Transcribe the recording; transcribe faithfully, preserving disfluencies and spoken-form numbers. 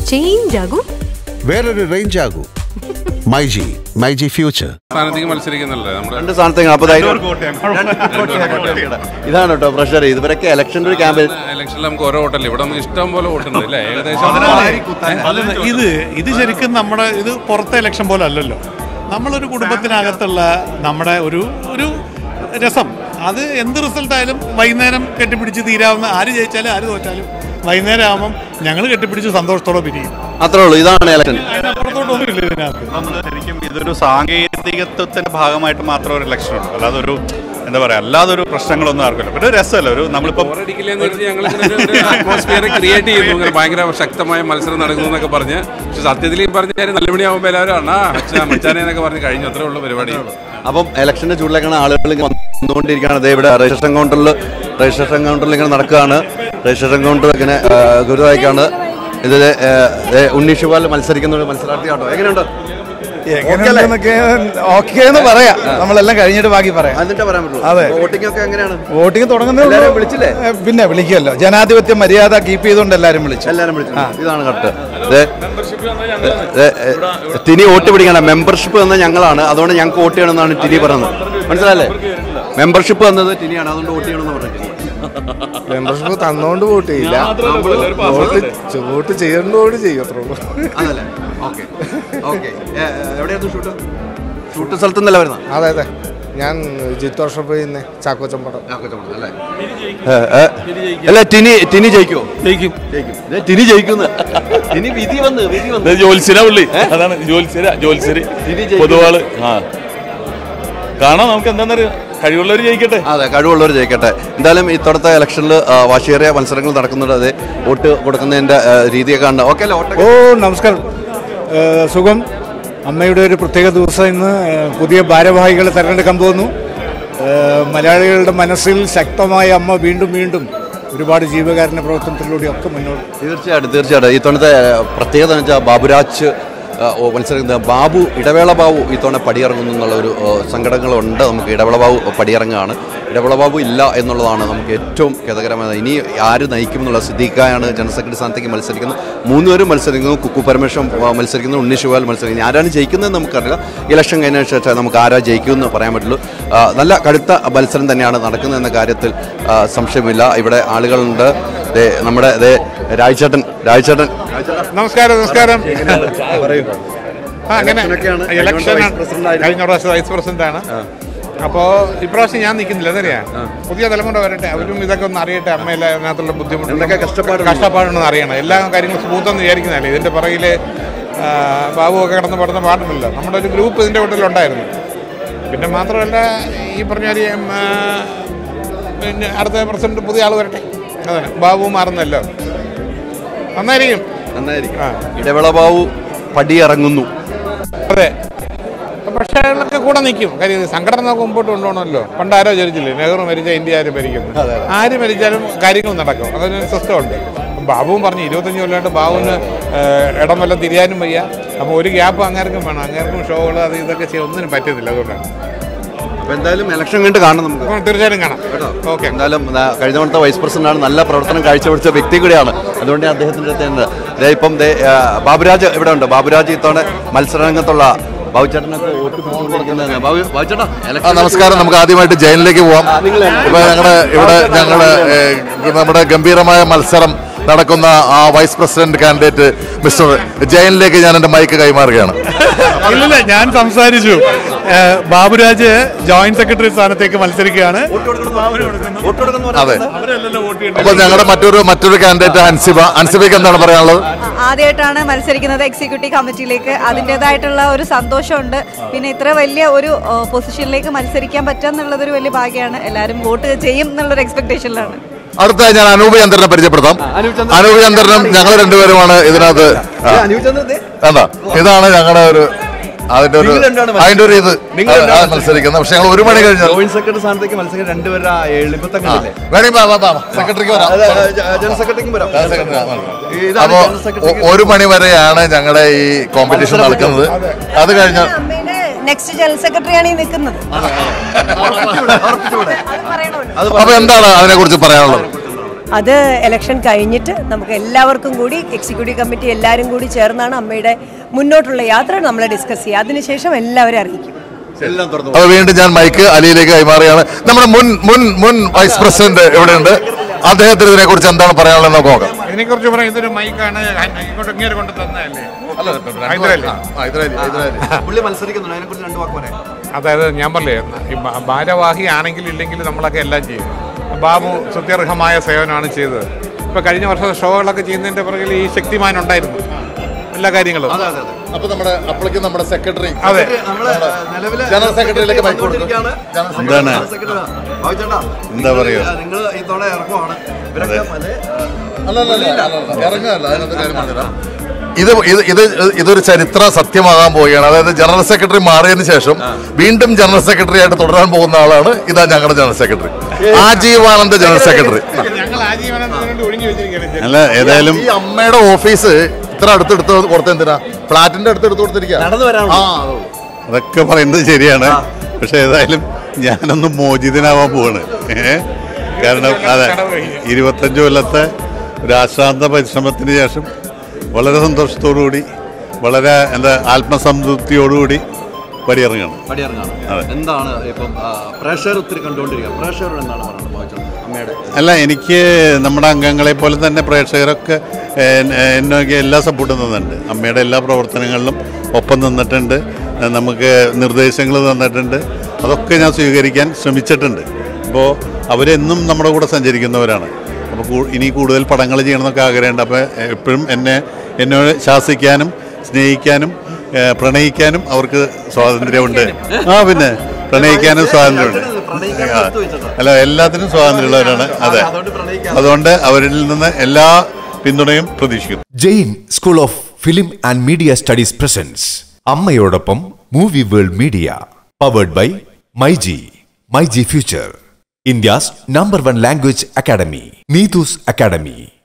Change ആകൂ, വേറൊരു range ആകൂ. മൈജി മൈജി ഫ്യൂച്ചർ സ്ഥാനത്തേക്ക് മത്സരിക്കുന്നില്ല രണ്ട് സ്ഥാനത്തേക്ക്. അപ്പൊ ഇതാണ് കേട്ടോ പ്രഷർ. ഇവരൊക്കെ ഇലക്ഷൻ്റെ ഒരു ക്യാമ്പയിൻ. ഇലക്ഷനിൽ നമുക്ക് ഓരോ വോട്ടല്ലേ, ഇവിടെ നമുക്ക് ഇഷ്ടം പോലെ വോട്ടുണ്ട് അല്ലേ? ഏകദേശം ഇത് ഇത് ശരിക്കും നമ്മുടെ ഇത് പുറത്തെ ഇലക്ഷൻ പോലെ അല്ലല്ലോ. നമ്മളൊരു കുടുംബത്തിനകത്തുള്ള നമ്മുടെ ഒരു ഒരു രസം, അത് എന്ത് റിസൾട്ടായാലും വൈകുന്നേരം കെട്ടിപ്പിടിച്ച് തീരാവുന്ന, ആര് ജയിച്ചാലും ആര് തോറ്റാലും വൈകുന്നേരം ആകുമ്പം ഞങ്ങൾ കെട്ടിപ്പിടിച്ച് സന്തോഷത്തോടെ പിരിയും. അത്രേ ഉള്ളൂ. ഇതാണ് ഇലക്ഷൻ. അതിനപ്പുറത്തോട്ടൊന്നും ഇല്ല ഇതിനകത്ത്. ശരിക്കും ഇതൊരു സാങ്കേതികത്വത്തിന്റെ ഭാഗമായിട്ട് മാത്രം ഒരു ഇലക്ഷൻ ഉണ്ട്, അല്ലാതെ ഒരു എന്താ പറയാ അല്ലാതെ ഒരു പ്രശ്നങ്ങളൊന്നും ആർക്കില്ല. പിന്നെ ഒരു രസമല്ല, ഒരു നമ്മളിപ്പോ അറ്റ്മോസ്ഫിയർ ക്രിയേറ്റ് ചെയ്യുന്നു. ഭയങ്കര ശക്തമായ മത്സരം നടക്കുന്നു എന്നൊക്കെ പറഞ്ഞ്, പക്ഷെ സത്യത്തിൽ ഈ പറഞ്ഞ കാര്യം നല്ല മണിയാകുമ്പോൾ എല്ലാവരും അണ്ണാ മച്ചാനെ എന്നൊക്കെ പറഞ്ഞ് കഴിഞ്ഞു. അത്രേ ഉള്ള പരിപാടി. അപ്പം ഇലക്ഷന്റെ ചൂടിലേക്കാണ് ആളുകൾ വന്നുകൊണ്ടിരിക്കുകയാണ്. അതേ ഇവിടെ രജിസ്ട്രേഷൻ കൗണ്ടറിൽ രജിസ്ട്രേഷൻ കൗണ്ടറിൽ ഇങ്ങനെ നടക്കുകയാണ്. രജിസ്ട്രേഷൻ കൗണ്ടർ ഇങ്ങനെ ഗുരുവായിക്കാണ്. ഇത് ഉണ്ണീഷുപാൽ മത്സരിക്കുന്ന ഒരു മത്സരാർത്ഥിയാണോ? എങ്ങനെയുണ്ട്? ഓക്കേന്ന് പറയാം. നമ്മളെല്ലാം കഴിഞ്ഞിട്ട് ബാക്കി പറയാം. അതിന്റെ പറയാൻ പറ്റുള്ളൂ. അതെ. വോട്ടിംഗ് ഒക്കെ എങ്ങനെയാണ്? വോട്ടിംഗ് തുടങ്ങുന്നത് വിളിച്ചില്ലേ? പിന്നെ വിളിക്കുമല്ലോ. ജനാധിപത്യ മര്യാദ കീപ്പ് ചെയ്തുകൊണ്ട് എല്ലാവരും വിളിച്ചു. എല്ലാവരും വിളിച്ചു. ഇതാണ് കറക്റ്റ്. ടിനി വോട്ട് പിടിക്കണം. മെമ്പർഷിപ്പ് എന്നത് ഞങ്ങളാണ്, അതുകൊണ്ട് ഞങ്ങൾക്ക് വോട്ട് ചെയ്യണമെന്നാണ് ടിനി പറയുന്നത്. മനസ്സിലല്ലേ? മെമ്പർഷിപ്പ് എന്നത് ടിനിയാണ്, അതുകൊണ്ട് വോട്ട് ചെയ്യണമെന്ന് പറഞ്ഞിട്ടില്ല. മെമ്പർഷിപ്പ് തന്നോണ്ട് വോട്ട് ചെയ്യില്ല, വോട്ട് ചെയ്യേണ്ട വോട്ട് ചെയ്യും. അത്രേ ഉള്ളൂ. അതല്ലേ? Okay okay. എവിടെയായിരുന്നു ഷൂട്ട്? ഷൂട്ട് സ്ഥലത്ത് നിന്നല്ല വരുന്നത്? അതെ അതെ. ഞാൻ ജിത്ത് വർഷപ്പ് ചാക്കോച്ചമ്പടം. അല്ലേ? അല്ല, ടിനി ടിനി ജയിക്കുമോ? ജയിക്കും ജയിക്കും. ടിനി ജയിക്കുന്നു. ടിനി വിധി വന്ന് വിധി വന്ന് ജോത്സ്യരാ പുള്ളി. അതാണ് ജോത്സ്യര ജോത്സ്യര് പൊതുവാള്. ആ കാണാം, നമുക്ക് എന്താണെന്നറിയാം. കഴിവുള്ളവർ ജയിക്കട്ടെ. അതെ, കഴിവുള്ളവർ ജയിക്കട്ടെ. എന്തായാലും ഇത്തവണത്തെ ഇലക്ഷനിൽ വാശിയേറിയ മത്സരങ്ങൾ നടക്കുന്നുണ്ട്. അതെ, വോട്ട് കൊടുക്കുന്നതിന്റെ രീതിയൊക്കെ ഉണ്ട്. ഓക്കെ അല്ലേ? ഓ നമസ്കാരം. സുഖം. അമ്മയുടെ ഒരു പ്രത്യേക ദിവസം ഇന്ന്. പുതിയ ഭാരവാഹികളെ തെരഞ്ഞെടുക്കാൻ പോകുന്നു. മലയാളികളുടെ മനസ്സിൽ ശക്തമായ അമ്മ വീണ്ടും വീണ്ടും ഒരുപാട് ജീവകാരുണ്യ പ്രവർത്തനത്തിലൂടെയൊക്കെ മുന്നോട്ട്. തീർച്ചയായിട്ടും തീർച്ചയായിട്ടും. ഇത്തവണത്തെ പ്രത്യേകത എന്ന് വെച്ചാൽ ബാബുരാജ് മത്സരിക്കുന്ന ബാബു, ഇടവേള ബാബു ഇത്തവണ പടിയിറങ്ങുന്നു എന്നുള്ള ഒരു സങ്കടങ്ങളുണ്ട് നമുക്ക്. ഇടവേള ബാബു പടിയിറങ്ങുകയാണ്. ഇടവേള ബാബു ഇല്ല എന്നുള്ളതാണ് നമുക്ക് ഏറ്റവും ഖേദകരമായത്. ഇനി ആര് നയിക്കുമെന്നുള്ള സിദ്ദീഖായാണ് ജനറൽ സെക്രട്ടറി സ്ഥാനത്തേക്ക് മത്സരിക്കുന്നത്. മൂന്നുപേരും മത്സരിക്കുന്നു. കുക്കു പരമേശ്വരൻ മത്സരിക്കുന്നു. ഉണ്ണി ശിവപാൽ മത്സരിക്കുന്നു. ആരാണ് ജയിക്കുന്നതെന്ന് നമുക്കറിയില്ല. ഇലക്ഷൻ കഴിഞ്ഞ ശേഷം നമുക്ക് ആരാ ജയിക്കുമെന്ന് പറയാൻ പറ്റുള്ളൂ. നല്ല കടുത്ത മത്സരം തന്നെയാണ് നടക്കുന്നതെന്ന കാര്യത്തിൽ സംശയമില്ല. ഇവിടെ ആളുകളുണ്ട്. നമ്മുടെ രാജ്ചേട്ടൻ രാജ്ചേട്ടൻ നമസ്കാരം. നമസ്കാരം. പറയൂ. ആ അങ്ങനെ ഇലക്ഷൻ കഴിഞ്ഞ പ്രാവശ്യം വൈസ് പ്രസിഡന്റാണ്. അപ്പോൾ ഇപ്രാവശ്യം ഞാൻ നിൽക്കുന്നില്ല. അതറിയാം, പുതിയ തലമുറ വരട്ടെ, അവരും ഇതൊക്കെ ഒന്ന് അറിയട്ടെ. അമ്മയില്ല അതിനകത്തുള്ള ബുദ്ധിമുട്ട് കഷ്ടപ്പാട് കഷ്ടപ്പാടുണ്ടെന്ന് അറിയണം. എല്ലാ കാര്യങ്ങളും സ്മൂത്തെന്ന് വിചാരിക്കുന്നതല്ലേ. ഇതിൻ്റെ പുറകിൽ ബാബുവൊക്കെ കിടന്ന് പഠിത്തം പാടുന്നില്ല. നമ്മുടെ ഒരു ഗ്രൂപ്പ് ഇതിൻ്റെ കൂട്ടത്തിലുണ്ടായിരുന്നു. പിന്നെ മാത്രമല്ല ഈ പറഞ്ഞ കാര്യം പിന്നെ അടുത്ത പ്രസിഡന്റ് പുതിയ ആൾ വരട്ടെ. അതാണ്, ബാബു മാറുന്നല്ലോ. നന്നായിരിക്കും നന്നായിരിക്കും. ഇടവേള ബാബു പടിയിറങ്ങുന്നു. അതെ, പക്ഷേ അയാളൊക്കെ കൂടെ നിൽക്കും. കാര്യം സംഘടന നമുക്ക് മുമ്പോട്ട് കൊണ്ടുപോകണമല്ലോ. പണ്ട് ആരോ ചോദിച്ചില്ലേ, നെഹ്റു മരിച്ചാൽ ഇന്ത്യ ആരും ഭരിക്കുന്നു. ആര് മരിച്ചാലും കാര്യങ്ങൾ നടക്കും. അതിനൊരു സിസ്റ്റം ഉണ്ട്. ബാബുവും പറഞ്ഞു ഇരുപത്തഞ്ച് കൊല്ലമായിട്ട് ബാബുവിന് ഇടം വല്ലതും തിരിയാനും വയ്യ. അപ്പോൾ ഒരു ഗ്യാപ്പ് അങ്ങേർക്കും വേണം. അങ്ങേർക്കും ഷോകൾ അത് ഇതൊക്കെ ചെയ്യാൻ ഒന്നിനും പറ്റുന്നില്ല. അതുകൊണ്ടാണ്. അപ്പോൾ എന്തായാലും ഇലക്ഷൻ കഴിഞ്ഞിട്ട് കാണാം നമുക്ക്. തീർച്ചയായും കാണാം. ഓക്കെ. എന്തായാലും കഴിഞ്ഞ തവണത്തെ വൈസ് പ്രസിഡന്റാണ്. നല്ല പ്രവർത്തനം കാഴ്ചവെച്ച വ്യക്തി കൂടിയാണ്. അതുകൊണ്ട് അദ്ദേഹത്തിൻ്റെ അടുത്ത് ഇപ്പം ബാബുരാജ് ഇവിടെ ഉണ്ട്. ബാബുരാജ് ഇത്തവണ മത്സരരംഗത്തുള്ള ബാബുചേട്ടനൊക്കെ വോട്ട് പിടിച്ചുകൊണ്ടിരിക്കുന്നതാണ്. ബാബു ബാബുചേട്ടാ, നമസ്കാരം. നമുക്ക് ആദ്യമായിട്ട് ജയിലിലേക്ക് പോവാം. ഇപ്പൊ ഞങ്ങളുടെ ഇവിടെ ഞങ്ങളുടെ നമ്മുടെ ഗംഭീരമായ മത്സരം നടക്കുന്ന ആ വൈസ് പ്രസിഡന്റ് കാൻഡിഡേറ്റ് മിസ്റ്റർ ജയനിലേക്ക് ഞാൻ എൻ്റെ മൈക്ക് കൈമാറുകയാണ്. ഇല്ല, ഞാൻ സംസാരിച്ചു. ബാബുരാജ് ജോയിന്റ് സെക്രട്ടറി സ്ഥാനത്തേക്ക് മത്സരിക്കുകയാണ്. അതെ. അപ്പൊ ഞങ്ങളുടെ മറ്റൊരു മറ്റൊരു കാൻഡിഡേറ്റ് ഹൻസിബ. ഹൻസിബയ്ക്ക് എന്താണ് പറയാനുള്ളത്? ആദ്യമായിട്ടാണ് മത്സരിക്കുന്നത് എക്സിക്യൂട്ടീവ് കമ്മിറ്റിയിലേക്ക്. അതിൻ്റെതായിട്ടുള്ള ഒരു സന്തോഷമുണ്ട്. പിന്നെ ഇത്ര വലിയ ഒരു പൊസിഷനിലേക്ക് മത്സരിക്കാൻ പറ്റുക എന്നുള്ളതൊരു വലിയ ഭാഗ്യമാണ്. എല്ലാവരും വോട്ട് ചെയ്യും എന്നുള്ളൊരു എക്സ്പെക്ടേഷനിലാണ്. അടുത്ത ഞാൻ അനൂപ് ചന്ദ്രനെ പരിചയപ്പെടുത്താം. അനൂപ് ചന്ദ്രനും ഞങ്ങൾ രണ്ടുപേരുമാണ് ഇതിനകത്ത്. എന്താ ഇതാണ് ഞങ്ങളുടെ ഒരു അതിന്റെ ഒരു അതിന്റെ ഒരു ഇത് മത്സരിക്കുന്നത്. പക്ഷെ ഞങ്ങൾ ഒരു മണി കഴിഞ്ഞാൽ ജോയിന്റ് സെക്രട്ടറി സ്ഥാനത്തേക്ക് മത്സരിക്കാൻ രണ്ടുപേരുടെ എളുപ്പത്തങ്ങളില്ലേ. സെക്രട്ടറിക്ക് വരാം, ജനറൽ സെക്രട്ടറിക്കും വരാം. അപ്പോ ഒരു മണി വരെയാണ് ഞങ്ങളുടെ ഈ കോമ്പറ്റീഷൻ നടക്കുന്നത്. അത് കഴിഞ്ഞാൽ നെക്സ്റ്റ് ജനറൽ സെക്രട്ടറിയാണ് ഈ നിൽക്കുന്നത്. അപ്പൊ എന്താണ് അതിനെ കുറിച്ച് പറയാനുള്ളത്? അത് ഇലക്ഷൻ കഴിഞ്ഞിട്ട് നമുക്ക് എല്ലാവർക്കും കൂടി എക്സിക്യൂട്ടീവ് കമ്മിറ്റി എല്ലാവരും കൂടി ചേർന്നാണ് അമ്മയുടെ മുന്നോട്ടുള്ള യാത്ര നമ്മൾ ഡിസ്കസ് ചെയ്യുക. അതിനുശേഷം എല്ലാവരും അറിയിക്കും. അപ്പൊ വീണ്ടും ഞാൻ മൈക്ക് അലിയിലേക്ക് കൈമാറുകയാണ്. നമ്മുടെ മുൻ മുൻ മുൻ വൈസ് പ്രസിഡന്റ് എവിടെയുണ്ട്? അദ്ദേഹത്തിന് ഇതിനെ കുറിച്ച് എന്താണ് പറയാനുള്ളത് നമുക്ക് നോക്കാം. ഇതിനെ കുറിച്ച് പറയാം. ഇതൊരു മൈക്കാണ്, ഇങ്ങോട്ട് ഇങ്ങനെ കൊണ്ട് തന്നതല്ലേ. അതായത് ഞാൻ പറഞ്ഞേ, ഭാരവാഹി ആണെങ്കിൽ ഇല്ലെങ്കിൽ നമ്മളൊക്കെ എല്ലാം ചെയ്യും. ബാബു സുത്യർഹമായ സേവനമാണ് ചെയ്തത്. ഇപ്പൊ കഴിഞ്ഞ വർഷത്തെ ഷോകളൊക്കെ ചെയ്യുന്നതിന്റെ പുറകിൽ ഈ ശക്തിമാൻ ഉണ്ടായിരുന്നു, എല്ലാ കാര്യങ്ങളും. അപ്പൊ നമ്മുടെ അപ്പോഴേക്കും നമ്മുടെ സെക്രട്ടറി, അതെ, ജനറൽ സെക്രട്ടറിയിലേക്ക് മൈക്ക് കൊടുക്കും. എന്താണ് എന്താ പറയുക, ഇത് ഇത് ഇത് ഇതൊരു ചരിത്ര സത്യമാകാൻ പോവുകയാണ്. അതായത് ജനറൽ സെക്രട്ടറി മാറിയതിനു ശേഷം വീണ്ടും ജനറൽ സെക്രട്ടറി ആയിട്ട് തുടരാൻ പോകുന്ന ആളാണ് ഇതാ ഞങ്ങളുടെ ജനറൽ സെക്രട്ടറി, ആജീവാനന്ദ ജനറൽ സെക്രട്ടറി. അല്ല, ഏതായാലും ഈ അമ്മയുടെ ഓഫീസ് ഇത്ര അടുത്തെടുത്ത് കൊടുത്തെന്തിനാ? ഫ്ലാറ്റിന്റെ അടുത്ത് എടുത്ത് കൊടുത്തിരിക്കുക. അതൊക്കെ പറയുന്നത് ശരിയാണ്. പക്ഷെ ഏതായാലും ഞാനൊന്ന് മോചിതനാവാൻ പോവാണ്. ഏഹ് കാരണം അതെ, ഇരുപത്തഞ്ച് കൊല്ലത്തെ ഒരു ആശ്രാന്ത പരിശ്രമത്തിന് ശേഷം വളരെ സന്തോഷത്തോടുകൂടി, വളരെ എന്താ ആത്മസംതൃപ്തിയോടുകൂടി പടിയിറങ്ങണം. എന്താണ് ഇപ്പം പ്രഷർ ഒത്തിരി കണ്ടുകൊണ്ടിരിക്കുക, പ്രഷർ എന്താണ് അമ്മയുടെ? അല്ല, എനിക്ക് നമ്മുടെ അംഗങ്ങളെ പോലെ തന്നെ പ്രേക്ഷകരൊക്കെ എന്നൊക്കെ എല്ലാ സപ്പോർട്ടും തന്നിട്ടുണ്ട്. അമ്മയുടെ എല്ലാ പ്രവർത്തനങ്ങളിലും ഒപ്പം നിന്നിട്ടുണ്ട്, നമുക്ക് നിർദ്ദേശങ്ങൾ തന്നിട്ടുണ്ട്. അതൊക്കെ ഞാൻ സ്വീകരിക്കാൻ ശ്രമിച്ചിട്ടുണ്ട്. അപ്പോൾ അവരെന്നും നമ്മുടെ കൂടെ സഞ്ചരിക്കുന്നവരാണ്. അപ്പോൾ ഇനി കൂടുതൽ പടങ്ങൾ ചെയ്യണമെന്നൊക്കെ ആഗ്രഹമുണ്ട്. അപ്പോൾ എപ്പോഴും എന്നെ എന്നോട് ശാസിക്കാനും സ്നേഹിക്കാനും പ്രണയിക്കാനും അവർക്ക് സ്വാതന്ത്ര്യമുണ്ട്. ആ പിന്നെ പ്രണയിക്കാനും സ്വാതന്ത്ര്യമുണ്ട്. അല്ല, എല്ലാത്തിനും സ്വാതന്ത്ര്യമുള്ളവരാണ്. അതെ, അതുകൊണ്ട് അവരിൽ നിന്ന് എല്ലാ പിന്തുണയും പ്രതീക്ഷിക്കുന്നു. Jain school of film and media studies presence അമ്മയോടൊപ്പം movie world media, powered by myG, myG future, India's number one language academy, Neetu's Academy.